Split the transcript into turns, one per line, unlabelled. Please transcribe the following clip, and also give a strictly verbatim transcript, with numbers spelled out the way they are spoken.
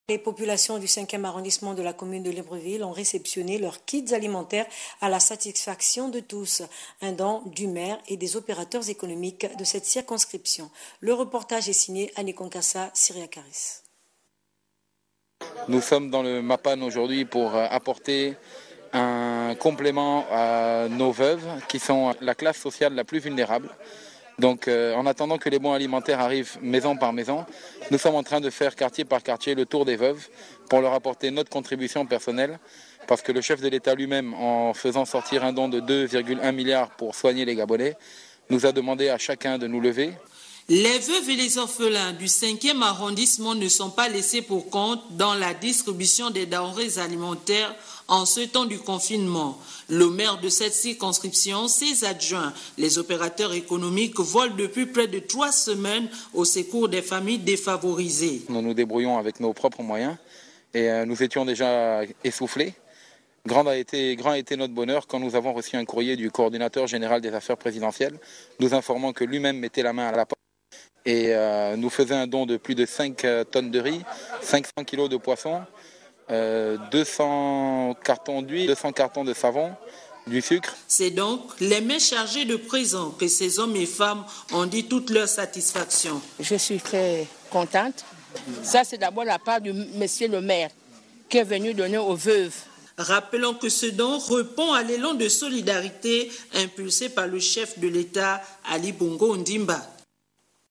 Les populations du cinquième arrondissement de la commune de Libreville ont réceptionné leurs kits alimentaires à la satisfaction de tous. Un don du maire et des opérateurs économiques de cette circonscription. Le reportage est signé Annie Konkassa, Syria Karis.
Nous sommes dans le MAPAN aujourd'hui pour apporter un complément à nos veuves qui sont la classe sociale la plus vulnérable. Donc euh, en attendant que les bons alimentaires arrivent maison par maison, nous sommes en train de faire quartier par quartier le tour des veuves pour leur apporter notre contribution personnelle parce que le chef de l'État lui-même, en faisant sortir un don de deux virgule un milliards pour soigner les Gabonais, nous a demandé à chacun de nous lever.
Les veuves et les orphelins du cinquième arrondissement ne sont pas laissés pour compte dans la distribution des denrées alimentaires en ce temps du confinement. Le maire de cette circonscription, ses adjoints, les opérateurs économiques volent depuis près de trois semaines au secours des familles défavorisées.
Nous nous débrouillons avec nos propres moyens et nous étions déjà essoufflés. Grand a été, grand a été notre bonheur quand nous avons reçu un courrier du coordinateur général des affaires présidentielles nous informant que lui-même mettait la main à la porte et euh, nous faisait un don de plus de cinq tonnes de riz, cinq cents kilos de poisson, euh, deux cents cartons d'huile, deux cents cartons de savon, du sucre.
C'est donc les mains chargées de présents que ces hommes et femmes ont dit toute leur satisfaction.
Je suis très contente. Ça, c'est d'abord la part du monsieur le maire qui est venu donner aux veuves.
Rappelons que ce don répond à l'élan de solidarité impulsé par le chef de l'État, Ali Bongo Ondimba.